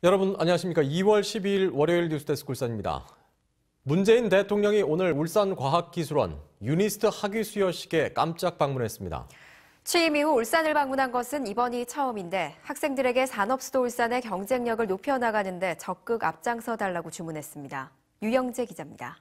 여러분 안녕하십니까. 2월 12일 월요일 뉴스데스크 울산입니다. 문재인 대통령이 오늘 울산과학기술원 유니스트 학위 수여식에 깜짝 방문했습니다. 취임 이후 울산을 방문한 것은 이번이 처음인데 학생들에게 산업수도 울산의 경쟁력을 높여나가는 데 적극 앞장서 달라고 주문했습니다. 유영재 기자입니다.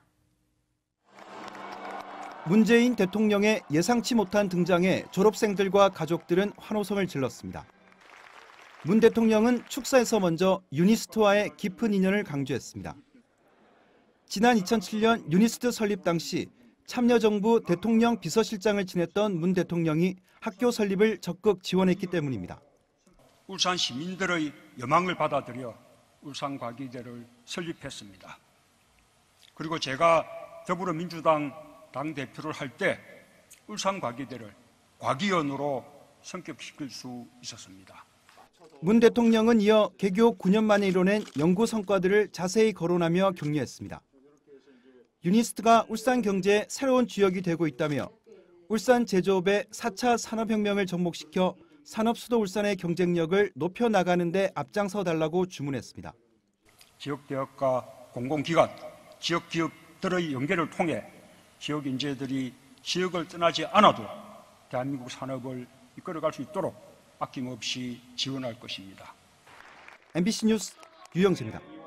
문재인 대통령의 예상치 못한 등장에 졸업생들과 가족들은 환호성을 질렀습니다. 문 대통령은 축사에서 먼저 유니스트와의 깊은 인연을 강조했습니다. 지난 2007년 유니스트 설립 당시 참여정부 대통령 비서실장을 지냈던 문 대통령이 학교 설립을 적극 지원했기 때문입니다. 울산 시민들의 여망을 받아들여 울산과기대를 설립했습니다. 그리고 제가 더불어민주당 당대표를 할 때 울산과기대를 과기원으로 성격시킬 수 있었습니다. 문 대통령은 이어 개교 9년 만에 이뤄낸 연구 성과들을 자세히 거론하며 격려했습니다. 유니스트가 울산 경제의 새로운 주역이 되고 있다며 울산 제조업의 4차 산업혁명을 접목시켜 산업수도 울산의 경쟁력을 높여나가는 데 앞장서 달라고 주문했습니다. 지역대학과 공공기관, 지역기업들의 연계를 통해 지역 인재들이 지역을 떠나지 않아도 대한민국 산업을 이끌어갈 수 있도록 아낌없이 지원할 것입니다. MBC 뉴스 유영재입니다.